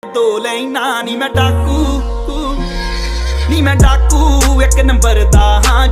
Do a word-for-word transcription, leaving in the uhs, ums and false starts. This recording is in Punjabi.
दो लाइना नी मैं डाकू नी मैं डाकू एक नंबर दा हाँ